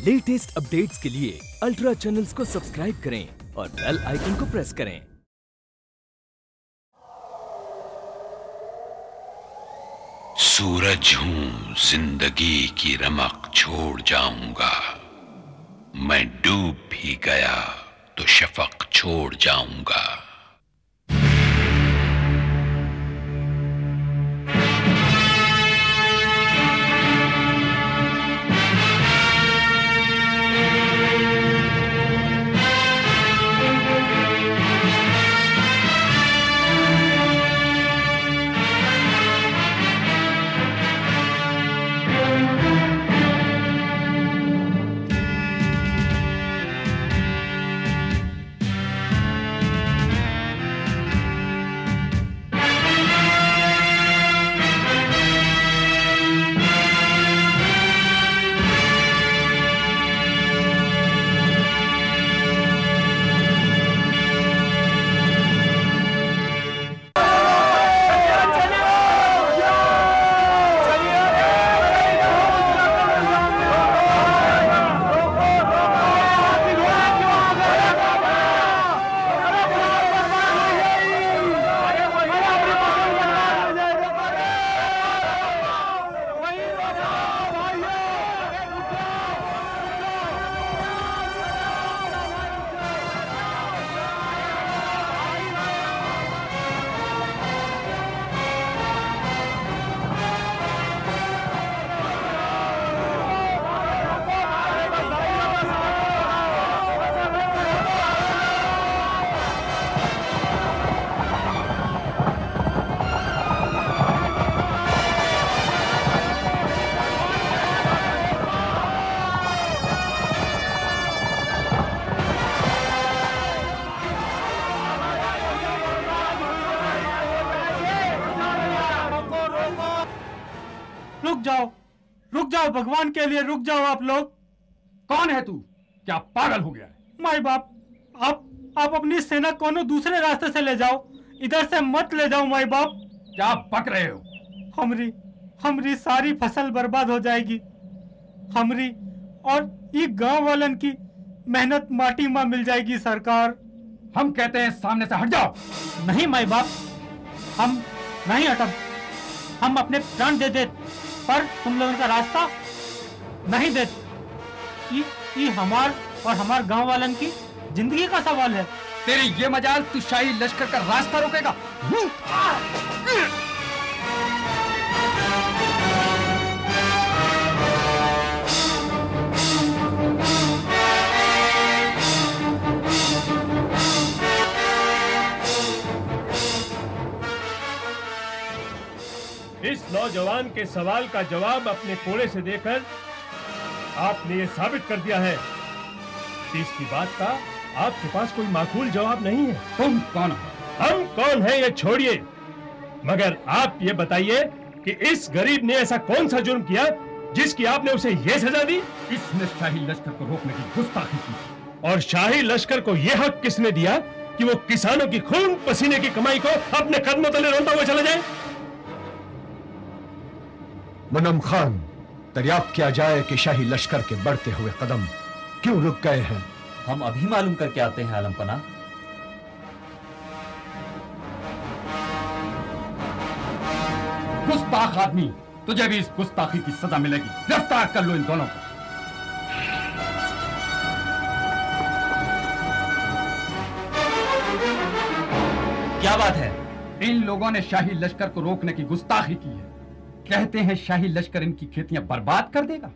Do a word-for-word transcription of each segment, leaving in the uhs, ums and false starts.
Latest updates के लिए ultra channels को सब्सक्राइब करें और बेल आइकन को प्रेस करें। सूरज हूं, जिंदगी की रमक छोड़ जाऊंगा। मैं डूब भी गया तो शफक छोड़ जाऊंगा। भगवान के लिए रुक जाओ आप लोग। कौन है तू? क्या पागल हो गया है? माई बाप, आप आप अपनी सेना कोनो दूसरे रास्ते से ले जाओ, इधर से मत ले जाओ माई बाप। क्या बक रहे हो? हमरी हमरी सारी फसल बर्बाद हो जाएगी। हमरी और ये गांव वालन की मेहनत माटी में मिल जाएगी। सरकार, हम कहते हैं सामने से हट जाओ। नहीं माई बाप, हम नहीं हटब। हम अपने प्राण दे दे, पर तुम लोगों का रास्ता नहीं दे। ये, ये हमार और हमार गांव वालन की जिंदगी का सवाल है। तेरी ये मजाल, तू शाही लश्कर का रास्ता रोकेगा? इस नौजवान के सवाल का जवाब अपने कोड़े से देकर आपने ये साबित कर दिया है कि इसकी बात का आपके पास कोई माकूल जवाब नहीं है। तुम कौन हो? हम कौन है ये छोड़िए, मगर आप ये बताइए कि इस गरीब ने ऐसा कौन सा जुर्म किया जिसकी आपने उसे ये सजा दी? इसने शाही लश्कर को रोकने की गुस्ताखी की। और शाही लश्कर को यह हक किसने दिया कि वो किसानों की खून पसीने की कमाई को अपने कदमों तले रोता हुआ चला जाए? मुनम खान, दरियाफ्त किया जाए कि शाही लश्कर के बढ़ते हुए कदम क्यों रुक गए हैं। हम अभी मालूम करके आते हैं आलमपना। गुस्ताख आदमी, तुझे भी इस गुस्ताखी की सजा मिलेगी। गिरफ्तार कर लो इन दोनों को। क्या बात है? इन लोगों ने शाही लश्कर को रोकने की गुस्ताखी की है। कहते हैं शाही लश्कर इनकी खेतियां बर्बाद कर देगा।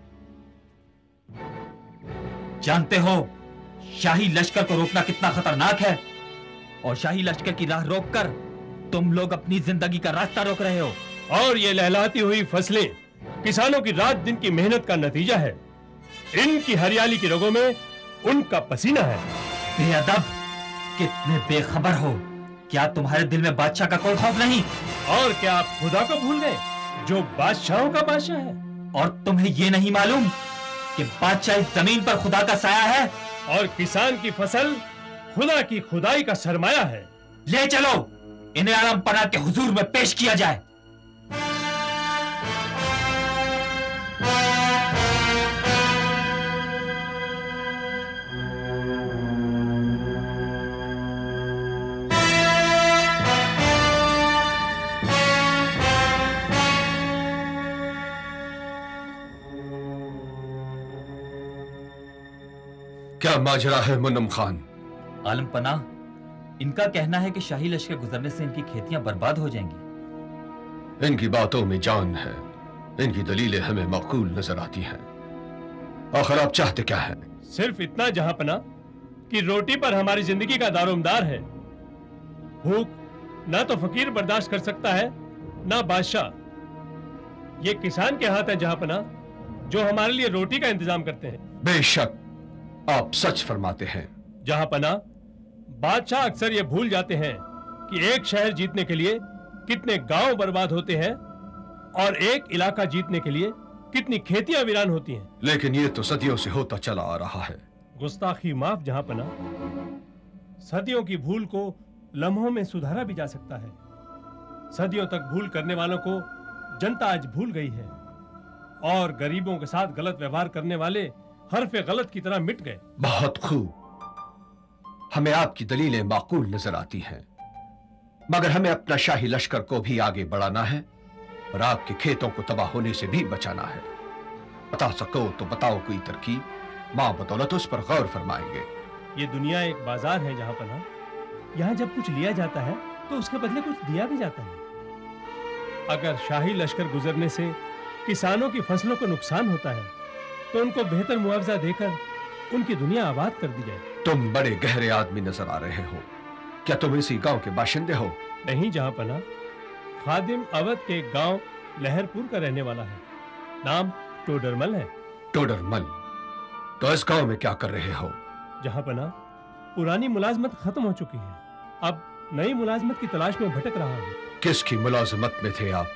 जानते हो शाही लश्कर को रोकना कितना खतरनाक है? और शाही लश्कर की राह रोककर तुम लोग अपनी जिंदगी का रास्ता रोक रहे हो। और ये लहलाती हुई फसलें किसानों की रात दिन की मेहनत का नतीजा है। इनकी हरियाली की रगों में उनका पसीना है। बेअदब, कितने बेखबर हो। क्या तुम्हारे दिल में बादशाह का कोई खौफ नहीं? और क्या आप खुदा को भूल गए जो बादशाहों का बादशाह है? और तुम्हें यह नहीं मालूम कि बादशाह इस जमीन पर खुदा का साया है और किसान की फसल खुदा की खुदाई का सरमाया है। ले चलो, इन्हें आलमपना के हुजूर में पेश किया जाए। क्या माजरा है मुन्नम खान? आलम पनाह, इनका कहना है कि शाही लश्कर गुजरने से इनकी खेतियां बर्बाद हो जाएंगी। इनकी बातों में जान है, इनकी दलीलें हमें माकूल नजर आती हैं। आखिर आप चाहते क्या हैं? सिर्फ इतना जहांपना कि रोटी पर हमारी जिंदगी का दारोमदार है। भूख ना तो फकीर बर्दाश्त कर सकता है ना बादशाह। ये किसान के हाथ है जहांपना, जो हमारे लिए रोटी का इंतजाम करते हैं। बेशक आप सच फरमाते हैं जहांपना, बादशाह अक्सर ये भूल जाते हैं कि एक शहर जीतने के लिए कितने गांव बर्बाद होते हैं और एक इलाका जीतने के लिए कितनी खेतियां वीरान होती हैं। लेकिन ये तो सदियों से होता चला आ रहा है। गुस्ताखी माफ जहांपना, सदियों की भूल को लम्हों में सुधारा भी जा सकता है। सदियों तक भूल करने वालों को जनता आज भूल गई है और गरीबों के साथ गलत व्यवहार करने वाले हरफे गलत की तरह मिट गए। बहुत खूब, हमें आपकी दलीलें माकूल नजर आती हैं, मगर हमें अपना शाही लश्कर को भी आगे बढ़ाना है और आपके खेतों को तबाह होने से भी बचाना है। बता सको तो बताओ कोई तरकीब, मां बदौलत उस पर गौर फरमाएंगे। ये दुनिया एक बाजार है जहांपना, यहाँ जब कुछ लिया जाता है तो उसके बदले कुछ दिया भी जाता है। अगर शाही लश्कर गुजरने से किसानों की फसलों को नुकसान होता है तो उनको बेहतर मुआवजा देकर उनकी दुनिया आबाद कर दी जाए। तुम बड़े गहरे आदमी नजर आ रहे हो, क्या तुम इसी गांव के बाशिंदे हो? नहीं जहांपना, खादिम अवध के गांव लहरपुर का रहने वाला है। नाम टोडरमल है। टोडरमल, तो इस गांव में क्या कर रहे हो? जहांपना, पुरानी मुलाजमत खत्म हो चुकी है, अब नई मुलाजमत की तलाश में भटक रहा हूँ। किसकी मुलाजमत में थे आप?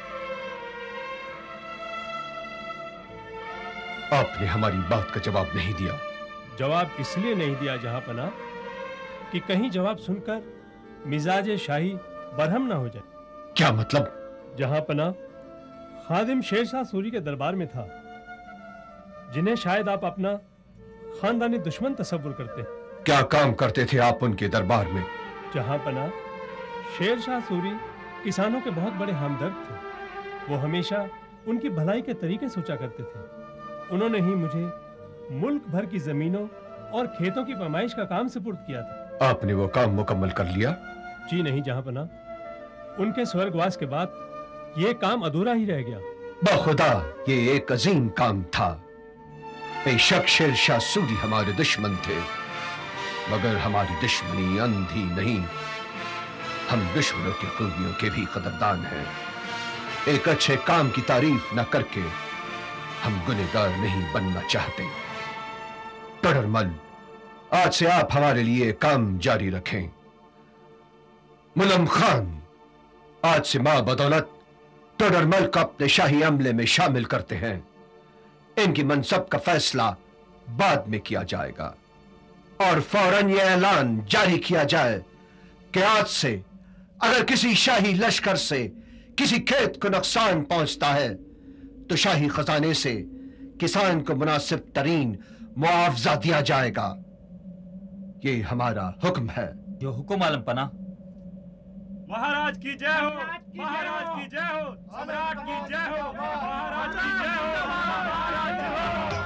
आपने हमारी बात का जवाब नहीं दिया। जवाब इसलिए नहीं दिया जहांपना कि कहीं जवाब सुनकर मिजाज शाही बरहम ना हो जाए। क्या मतलब? जहांपना, खादिम शेरशाह सूरी के दरबार में था, जिन्हें शायद आप अपना खानदानी दुश्मन तस्वुर करते हैं। क्या काम करते थे आप उनके दरबार में? जहांपना, शेरशाह सूरी किसानों के बहुत बड़े हमदर्द थे। वो हमेशा उनकी भलाई के तरीके सोचा करते थे। उन्होंने ही मुझे मुल्क भर की जमीनों और खेतों की पैमाइश का काम सुपुर्द किया था। आपने वो काम मुकम्मल कर लिया? जी नहीं जहांपना, उनके स्वर्गवास के बाद ये काम अधूरा ही रह गया। बखुदा ये एक अजीम काम था। बेशक शेरशाह सूरी हमारे दुश्मन थे, मगर हमारी दुश्मनी अंधी नहीं। हम दुश्मनों की खूबियों के भी कदरदान हैं। एक अच्छे काम की तारीफ न करके हम गुनहगार नहीं बनना चाहते। टोडरमल, आज से आप हमारे लिए काम जारी रखें। मुन्नम खान, आज से मां बदौलत टोडरमल को अपने शाही अमले में शामिल करते हैं। इनकी मनसब का फैसला बाद में किया जाएगा और फौरन यह ऐलान जारी किया जाए कि आज से अगर किसी शाही लश्कर से किसी खेत को नुकसान पहुंचता है तो शाही खजाने से किसान को मुनासिब तरीन मुआवजा दिया जाएगा। ये हमारा हुक्म है। जो हुक्म आलम पना। महाराज की जय हो, महाराज की जय हो, सम्राट की जय हो, महाराज की जय हो, महाराज की जय हो।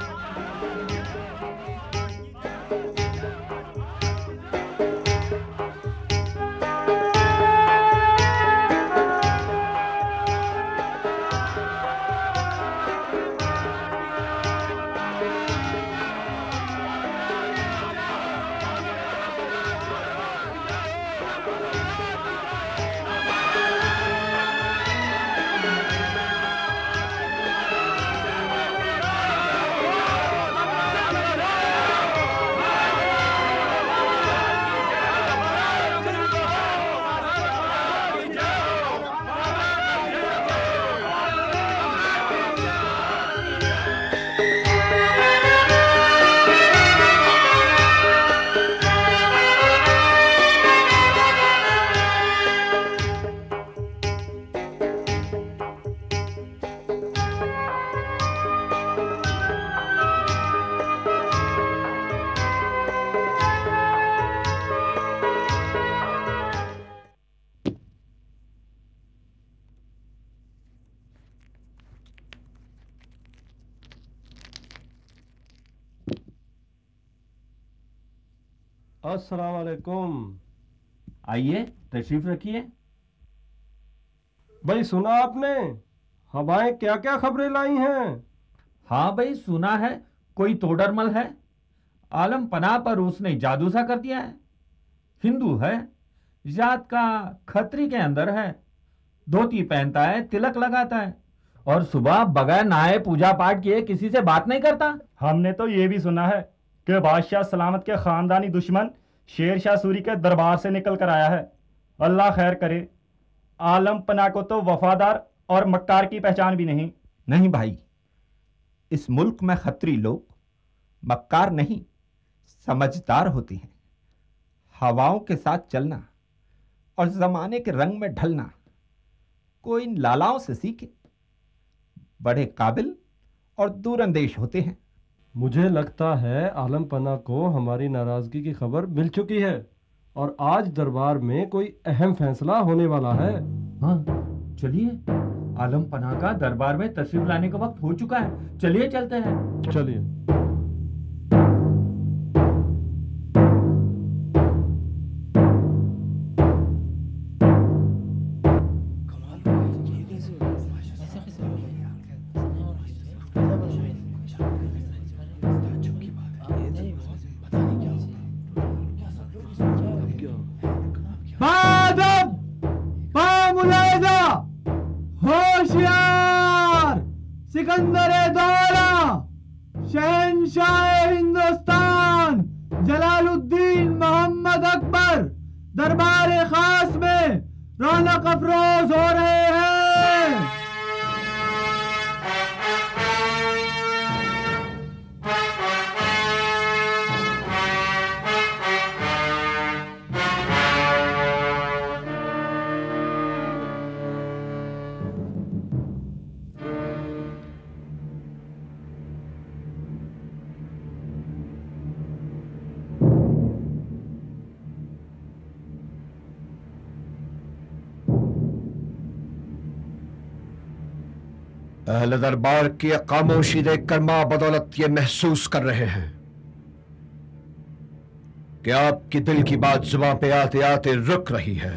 अस्सलाम वालेकुम। आइए तशरीफ रखिए। भाई सुना आपने हवाएं क्या क्या खबरें लाई हैं? हाँ भाई सुना है, कोई तोडरमल है, आलम पनाह पर उसने जादू सा कर दिया है। हिंदू है, जात का खत्री के अंदर है, धोती पहनता है, तिलक लगाता है और सुबह बगैर नहाए पूजा पाठ किए किसी से बात नहीं करता। हमने तो ये भी सुना है कि बादशाह सलामत के खानदानी दुश्मन शेर शाह सूरी के दरबार से निकल कर आया है। अल्लाह खैर करे। आलम पना को तो वफादार और मक्कार की पहचान भी नहीं। नहीं भाई, इस मुल्क में खत्री लोग मक्कार नहीं समझदार होती हैं। हवाओं के साथ चलना और जमाने के रंग में ढलना कोई इन लालाओं से सीखे। बड़े काबिल और दूरंदेश होते हैं। मुझे लगता है आलम पना को हमारी नाराजगी की खबर मिल चुकी है और आज दरबार में कोई अहम फैसला होने वाला है। हाँ चलिए, आलम पना का दरबार में तशरीफ लाने का वक्त हो चुका है। चलिए चलते हैं। चलिए। सिकंदर दौरा, शहंशाह हिंदुस्तान जलालुद्दीन मोहम्मद अकबर दरबार खास में रौनक अफरोज हो रहे हैं। अहले दरबार की खामोशी देखकर मां बदौलत ये महसूस कर रहे हैं कि आपकी दिल की बात जुबान पे आते आते रुक रही है।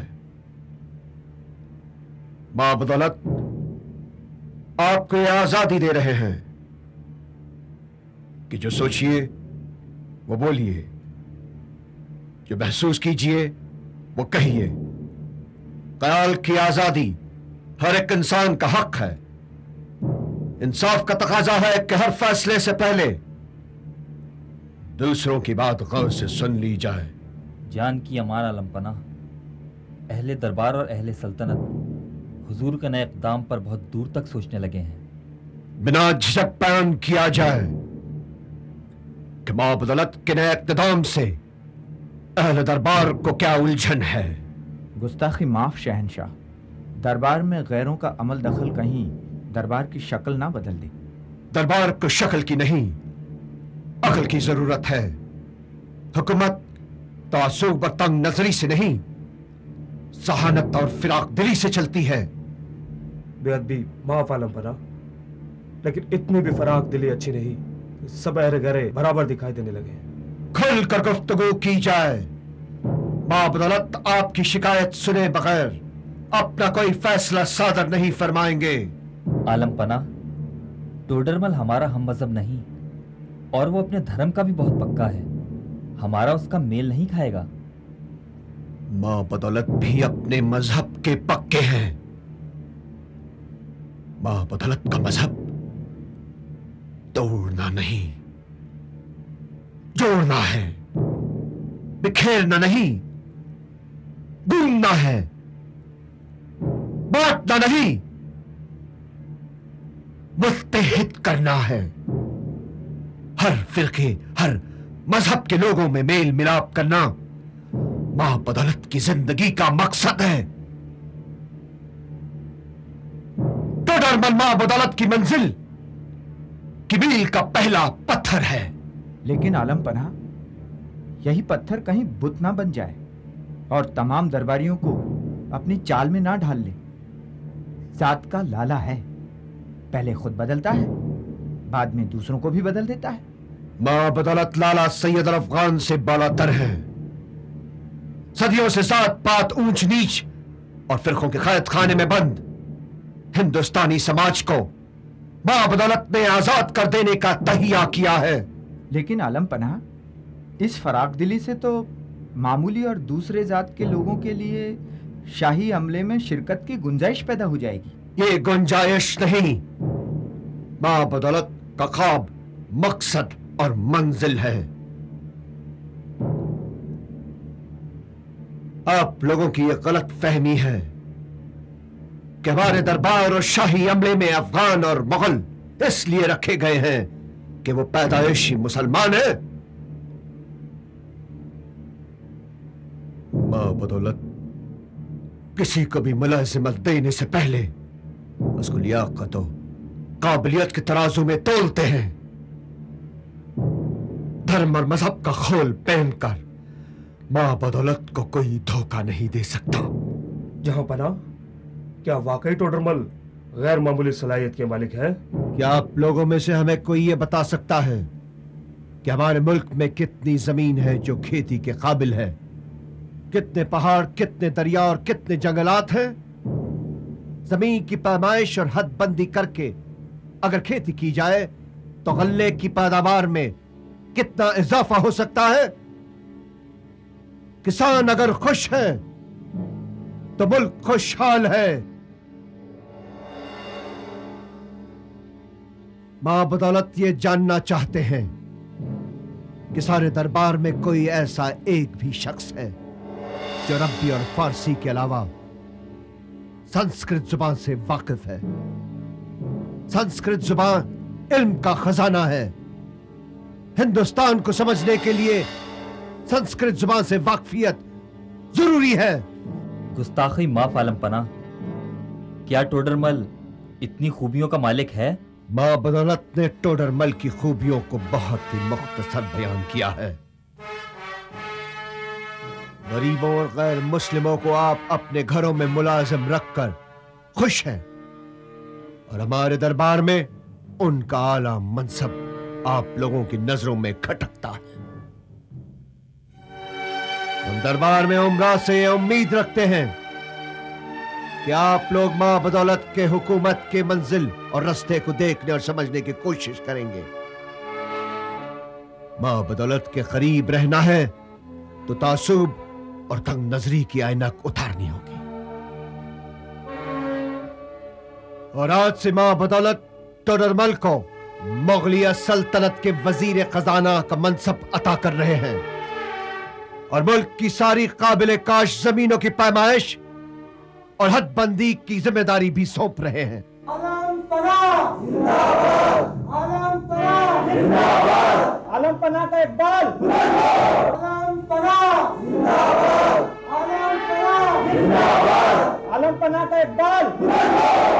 मां बदौलत आपको ये आजादी दे रहे हैं कि जो सोचिए वो बोलिए, जो महसूस कीजिए वो कहिए। ख्याल की आजादी हर एक इंसान का हक है। इंसाफ का तकाजा है कि हर फैसले से पहले दूसरों की बात गौर से सुन ली जाए। जान की अमान आलम पना, अहले दरबार और अहले सल्तनत हुजूर के नए इक़दाम पर बहुत दूर तक सोचने लगे हैं। बिना झिझक बयान किया जाए कि मां बदौलत के नए इक़दाम से अहले दरबार को क्या उलझन है। गुस्ताखी माफ शहंशाह, दरबार में गैरों का अमल दखल कहीं दरबार की शक्ल ना बदल दे। दरबार को शक्ल की नहीं अकल की जरूरत है। हुकूमत तासुब और तंग नजरी से नहीं, सहानत और फिराक दिली से चलती है। बेअदबी माफ आलम पना, लेकिन इतनी भी फराक दिली अच्छी नहीं। सब अहरे गहरे बराबर दिखाई देने लगे। खुल कर गुफ्तगू की जाए। मां बदौलत आपकी शिकायत सुने बगैर अपना कोई फैसला सादर नहीं फरमाएंगे। आलम पना, टोडरमल हमारा हम मजहब नहीं और वो अपने धर्म का भी बहुत पक्का है। हमारा उसका मेल नहीं खाएगा। मां बदौलत भी अपने मजहब के पक्के हैं। मां बदौलत का मजहब तोड़ना नहीं जोड़ना है, बिखेरना नहीं गूंदना है, बांटना नहीं मुत्तहिद करना है। हर फिरके हर मजहब के लोगों में मेल मिलाप करना मां बदौलत की जिंदगी का मकसद है। टोडरमल मां बदौलत की मंजिल की मील का पहला पत्थर है। लेकिन आलम पना, यही पत्थर कहीं बुत ना बन जाए और तमाम दरबारियों को अपनी चाल में ना ढाल ले। सात का लाला है, पहले खुद बदलता है, बाद में दूसरों को भी बदल देता है। मां बदौलत लाला सैयद अफगान से बालातर है। सदियों से जात पात ऊंच नीच और फिरकों के कैद खाने में बंद हिंदुस्तानी समाज को मां बदौलत ने आजाद कर देने का तहिया किया है। लेकिन आलम पनाह, इस फराक दिली से तो मामूली और दूसरे जात के लोगों के लिए शाही हमले में शिरकत की गुंजाइश पैदा हो जाएगी। ये गुंजाइश नहीं, मां बदौलत का ख्वाब मकसद और मंजिल है। आप लोगों की यह गलत फहमी है कि हमारे दरबार और शाही अमले में अफगान और मुगल इसलिए रखे गए हैं कि वो पैदाइशी मुसलमान है। मां बदौलत किसी को भी मुलाजिमत देने से पहले उसको लियाकत और काबिलियत के तराजू में तोलते हैं। धर्म और मजहब का खोल पहनकर मां बदौलत को कोई धोखा नहीं दे सकता। जहां पना, क्या वाकई टोडरमल गैर मामूली सलाहियत के मालिक है? क्या आप लोगों में से हमें कोई ये बता सकता है कि हमारे मुल्क में कितनी जमीन है जो खेती के काबिल है? कितने पहाड़, कितने दरिया और कितने जंगलात हैं? जमीन की पैमाइश और हदबंदी करके अगर खेती की जाए तो गल्ले की पैदावार में कितना इजाफा हो सकता है? किसान अगर खुश है तो मुल्क खुशहाल है। मां बदौलत ये जानना चाहते हैं कि सारे दरबार में कोई ऐसा एक भी शख्स है जो अरबी और फारसी के अलावा संस्कृत जुबान से वाकिफ है। संस्कृत जुबान इल्म का खजाना है। हिंदुस्तान को समझने के लिए संस्कृत जुबान से वाकफियत जरूरी है। गुस्ताखी माफ आलम पना, क्या टोडरमल इतनी खूबियों का मालिक है? मां बदौलत ने टोडरमल की खूबियों को बहुत ही मुख्तसर बयान किया है। गरीबों और गैर मुस्लिमों को आप अपने घरों में मुलाजिम रखकर खुश हैं और हमारे दरबार में उनका आला मनसब आप लोगों की नजरों में खटकता है। हम दरबार में उम्रा से ये उम्मीद रखते हैं कि आप लोग मां बदौलत के हुकूमत के मंजिल और रास्ते को देखने और समझने की कोशिश करेंगे। मां बदौलत के करीब रहना है तो तासुब और तंग नजरी की ऐनक उतारनी होगी। और आज से मां बदौलत टोडरमल को मुगलिया सल्तनत के वजीर खजाना का मनसब अता कर रहे हैं और मुल्क की सारी काबिल काश जमीनों की पैमाइश और हदबंदी की जिम्मेदारी भी सौंप रहे हैं। आलम पनाह जिंदाबाद, आलम पनाह जिंदाबाद, आलम पनाह का इकबाल जिंदाबाद, आलम पनाह जिंदाबाद, आलम पनाह जिंदाबाद, आलम पनाह का इकबाल जिंदाबाद।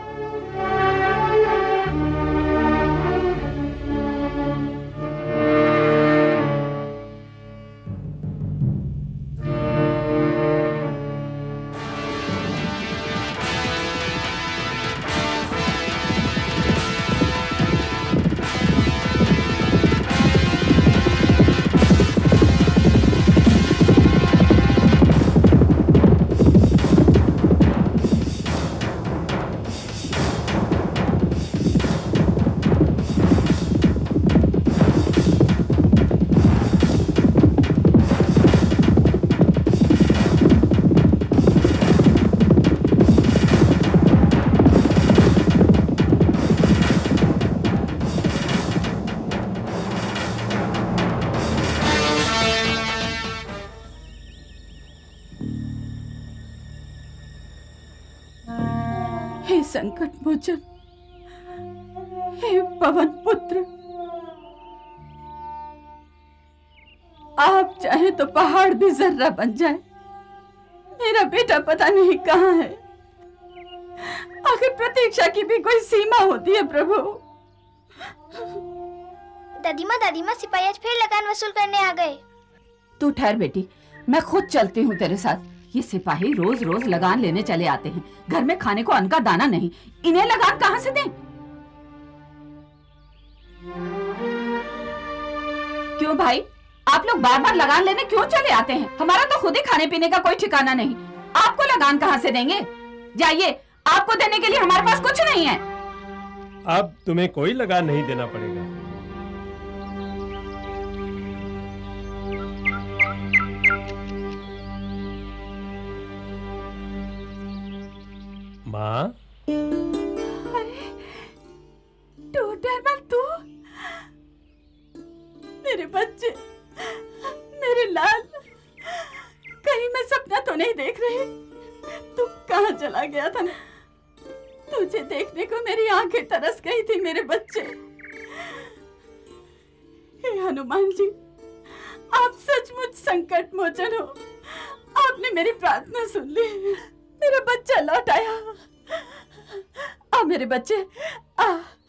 संकट मोचन, हे पवन पुत्र, आप चाहे तो पहाड़ भी जर्रा बन जाए। मेरा बेटा पता नहीं कहाँ है। आखिर प्रतीक्षा की भी कोई सीमा होती है प्रभु। दादीमा दादीमा सिपाही आज फिर लगान वसूल करने आ गए। तू ठहर बेटी, मैं खुद चलती हूँ तेरे साथ। ये सिपाही रोज रोज लगान लेने चले आते हैं। घर में खाने को अन्न का दाना नहीं, इन्हें लगान कहाँ से दें? क्यों भाई, आप लोग बार बार लगान लेने क्यों चले आते हैं? हमारा तो खुद ही खाने पीने का कोई ठिकाना नहीं, आपको लगान कहाँ से देंगे? जाइए, आपको देने के लिए हमारे पास कुछ नहीं है। अब तुम्हें कोई लगान नहीं देना पड़ेगा। माँ, टोडरमल तू? मेरे बच्चे, मेरे लाल, कहीं मैं सपना तो नहीं देख रही? तू कहाँ चला गया था? तुझे देखने को मेरी आंखें तरस गई थी मेरे बच्चे। हे हनुमान जी, आप सचमुच संकट मोचन हो। आपने मेरी प्रार्थना सुन ली, मेरा बच्चा लौट आया। आ मेरे बच्चे, आ।